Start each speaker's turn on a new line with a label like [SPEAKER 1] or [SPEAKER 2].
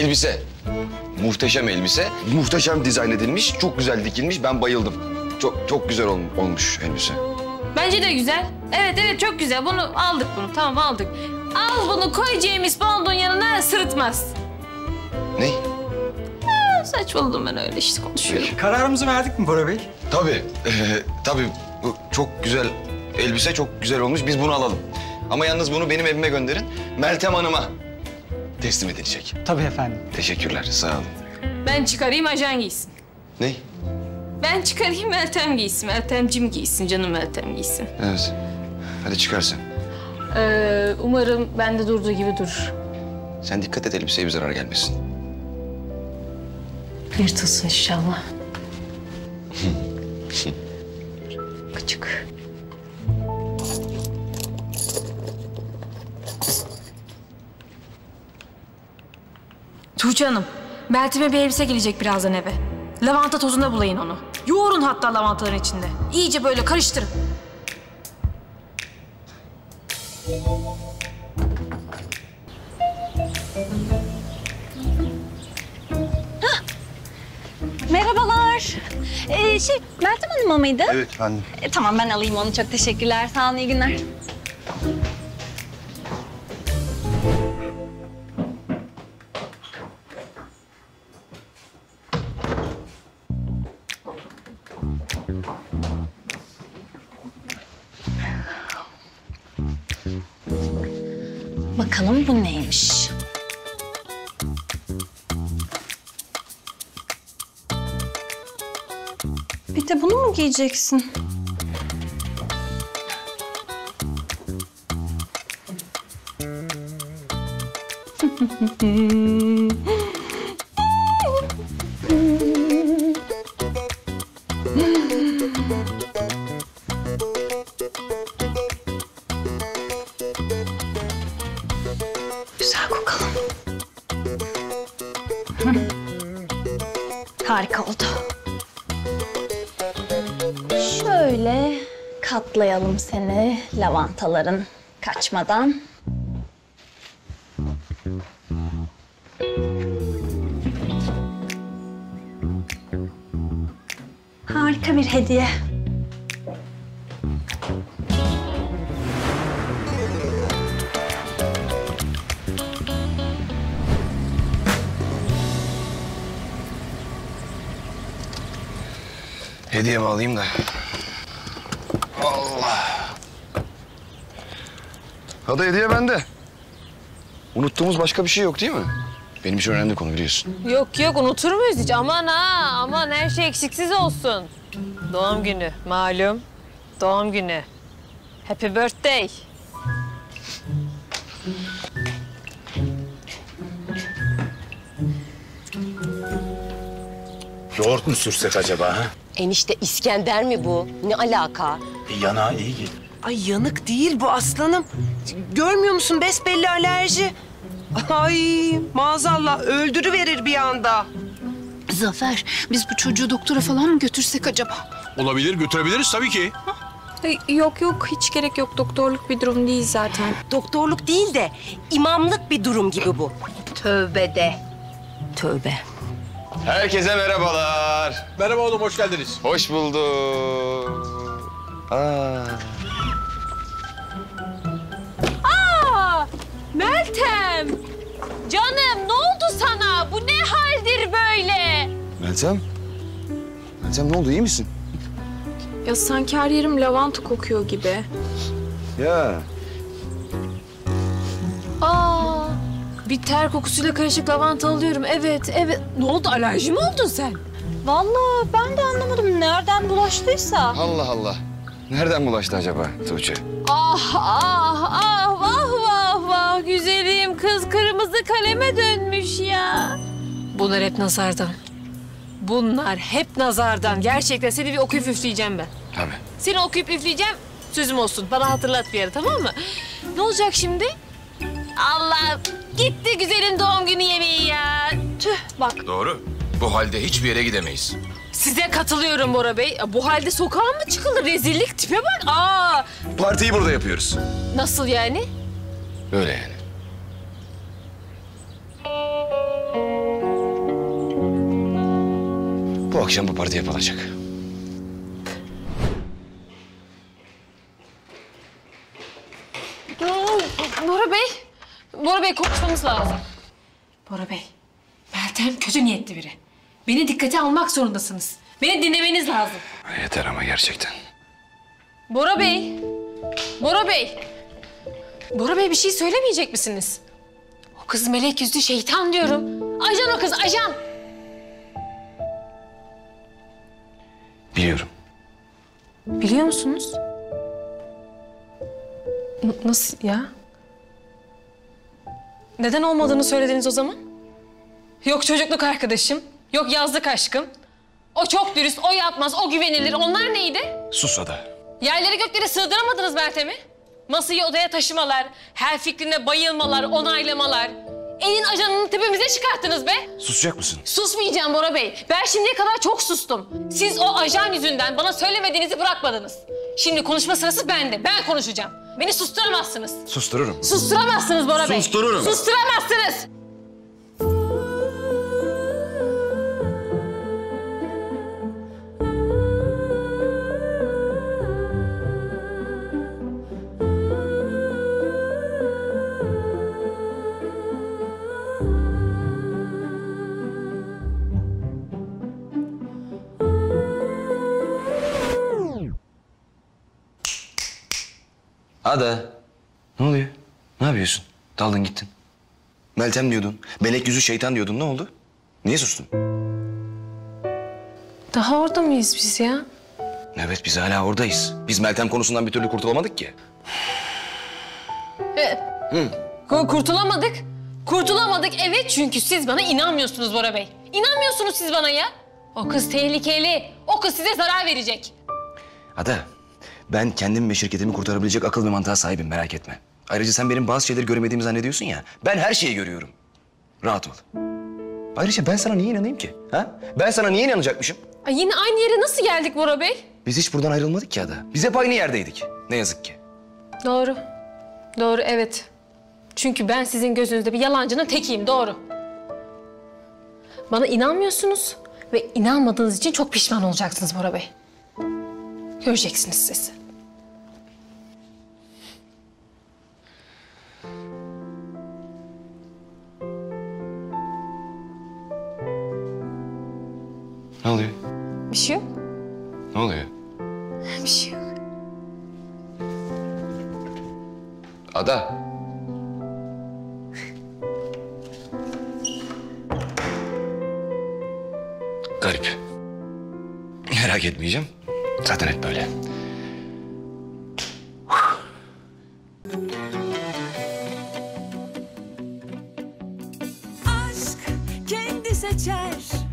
[SPEAKER 1] elbise. Muhteşem elbise. Muhteşem dizayn edilmiş. Çok güzel dikilmiş. Ben bayıldım. Çok güzel olmuş elbise.
[SPEAKER 2] Bence de güzel. Evet çok güzel. Bunu aldık bunu. Tamam aldık. Al bunu koy James Bond'un yanına sırıtmaz.
[SPEAKER 1] Ne?
[SPEAKER 2] Saçmaladım ben öyle işte konuşuyorum.
[SPEAKER 3] Kararımızı verdik mi Bora Bey?
[SPEAKER 1] Tabii. Bu çok güzel elbise, çok güzel olmuş. Biz bunu alalım. Ama yalnız bunu benim evime gönderin. Meltem Hanım'a teslim edilecek.
[SPEAKER 3] Tabii efendim.
[SPEAKER 1] Teşekkürler, sağ olun.
[SPEAKER 2] Ben çıkarayım ajan giysin.
[SPEAKER 1] Ne?
[SPEAKER 2] Ben çıkarayım Meltem giysin. Meltemcim giysin, canım Meltem giysin.
[SPEAKER 1] Evet. Hadi çıkar sen.
[SPEAKER 2] Umarım bende durduğu gibi durur.
[SPEAKER 1] Sen dikkat et, elbiseye bir zarar gelmesin.
[SPEAKER 2] Yırtılsın inşallah. Küçük. Tuğçe Hanım, Meltem'e bir elbise gelecek birazdan eve. Lavanta tozunda bulayın onu. Yoğurun hatta lavantaların içinde. İyice böyle karıştırın.
[SPEAKER 4] Merhabalar. Meltem Hanım'a mıydı?
[SPEAKER 1] Evet efendim.
[SPEAKER 4] Tamam ben alayım onu. Çok teşekkürler. Sağ olun, iyi günler. Bakalım bu neymiş? Bir de bunu mu giyeceksin? Güzel kokalım. Harika oldu. Şöyle katlayalım seni lavantaların kaçmadan. Harika bir hediye.
[SPEAKER 1] Hediyemi alayım da. Allah. Hadi hediye bende. Unuttuğumuz başka bir şey yok değil mi? Benim için önemli konu biliyorsun.
[SPEAKER 2] Yok unutur muyuz hiç? Aman ha aman her şey eksiksiz olsun. Doğum günü malum. Doğum günü. Happy birthday.
[SPEAKER 5] Yoğurt mu sürsek acaba ha?
[SPEAKER 6] Enişte İskender mi bu? Ne alaka?
[SPEAKER 5] Yanağa iyi gelir.
[SPEAKER 7] Ay yanık değil bu aslanım. Görmüyor musun besbelli alerji? Ay maazallah öldürüverir bir anda.
[SPEAKER 8] Zafer, biz bu çocuğu doktora falan mı götürsek acaba?
[SPEAKER 9] Olabilir, götürebiliriz tabii ki.
[SPEAKER 8] Yok hiç gerek yok. Doktorluk bir durum değil zaten.
[SPEAKER 6] Doktorluk değil de imamlık bir durum gibi bu.
[SPEAKER 8] Tövbe de.
[SPEAKER 6] Tövbe.
[SPEAKER 1] Herkese merhabalar.
[SPEAKER 9] Merhaba oğlum, hoş geldiniz.
[SPEAKER 1] Hoş bulduk.
[SPEAKER 2] Meltem! Canım ne oldu sana? Bu ne haldir böyle?
[SPEAKER 1] Meltem. Meltem ne oldu, iyi misin?
[SPEAKER 8] Ya sanki her yerim lavanta kokuyor gibi.
[SPEAKER 1] Ya.
[SPEAKER 2] Bir ter kokusuyla karışık lavanta alıyorum. Evet. Ne oldu, alerji mi oldun sen?
[SPEAKER 4] Vallahi ben de anlamadım nereden bulaştıysa.
[SPEAKER 1] Allah Allah. Nereden bulaştı acaba Tuğçe?
[SPEAKER 2] Vah güzelim kız kırmızı kaleme dönmüş ya. Bunlar hep nazardan. Gerçekten seni bir okuyup üfleyeceğim ben.
[SPEAKER 1] Tabii.
[SPEAKER 2] Seni okuyup üfleyeceğim, sözüm olsun. Bana hatırlat bir yere, tamam mı? Ne olacak şimdi? Allah, gitti güzelin doğum günü yemeği ya. Tüh, bak.
[SPEAKER 9] Doğru. Bu halde hiçbir yere gidemeyiz.
[SPEAKER 2] Size katılıyorum Bora Bey. Bu halde sokağa mı çıkılır? Rezillik, tipe bak.
[SPEAKER 1] Partiyi burada yapıyoruz.
[SPEAKER 2] Nasıl yani?
[SPEAKER 1] Öyle yani. akşam bu parti yapılacak.
[SPEAKER 2] Bora Bey. Bora Bey konuşmamız lazım. Bora Bey. Meltem kötü niyetli biri. Beni dikkate almak zorundasınız. Beni dinlemeniz lazım.
[SPEAKER 1] Yeter ama gerçekten.
[SPEAKER 2] Bora Bey. Bora Bey. Bora Bey bir şey söylemeyecek misiniz? O kız melek yüzlü şeytan diyorum. Ajan o kız, ajan.
[SPEAKER 1] Biliyorum.
[SPEAKER 2] Biliyor musunuz? Nasıl ya? Neden olmadığını söylediniz o zaman? Yok çocukluk arkadaşım, yok yazlık aşkım. O çok dürüst, o yapmaz, o güvenilir. Onlar neydi?
[SPEAKER 1] Sus Ada.
[SPEAKER 2] Yerleri gökleri sığdıramadınız Meltem'i. Masayı odaya taşımalar, her fikrine bayılmalar, onaylamalar. Elin ajanını tepemize çıkarttınız be.
[SPEAKER 1] Susacak mısın?
[SPEAKER 2] Susmayacağım Bora Bey. Ben şimdiye kadar çok sustum. Siz o ajan yüzünden bana söylemediğinizi bırakmadınız. Şimdi konuşma sırası bende. Ben konuşacağım. Beni susturamazsınız.
[SPEAKER 1] Sustururum.
[SPEAKER 2] Susturamazsınız Bora Bey.
[SPEAKER 1] Sustururum.
[SPEAKER 2] Susturamazsınız.
[SPEAKER 1] Ada. Ne oluyor? Ne yapıyorsun? Daldın gittin. Meltem diyordun. Melek yüzü şeytan diyordun. Ne oldu? Niye sustun?
[SPEAKER 2] Daha orada mıyız biz ya?
[SPEAKER 1] Evet biz hala oradayız. Biz Meltem konusundan bir türlü kurtulamadık ki.
[SPEAKER 2] Kurtulamadık. Kurtulamadık evet çünkü siz bana inanmıyorsunuz Bora Bey. İnanmıyorsunuz siz bana ya. O kız tehlikeli. O kız size zarar verecek.
[SPEAKER 1] Ada, ben kendim ve şirketimi kurtarabilecek akıl ve mantığa sahibim, merak etme. Ayrıca sen benim bazı şeyleri göremediğimi zannediyorsun ya. Ben her şeyi görüyorum. Rahat ol. Ayrıca ben sana niye inanayım ki? Ha? Ben sana niye inanacakmışım?
[SPEAKER 2] Ay yine aynı yere nasıl geldik Bora Bey?
[SPEAKER 1] Biz hiç buradan ayrılmadık ki Ada. Biz hep aynı yerdeydik. Ne yazık ki.
[SPEAKER 2] Doğru. Doğru evet. Çünkü ben sizin gözünüzde bir yalancının tekiyim doğru. Bana inanmıyorsunuz ve inanmadığınız için çok pişman olacaksınız Bora Bey. Göreceksiniz siz.
[SPEAKER 1] Ne oluyor?
[SPEAKER 2] Bir şey yok.
[SPEAKER 1] Ne oluyor?
[SPEAKER 2] Bir şey yok.
[SPEAKER 1] Ada. Garip. Merak etmeyeceğim. Zaten hep böyle.
[SPEAKER 3] Aşk kendi seçer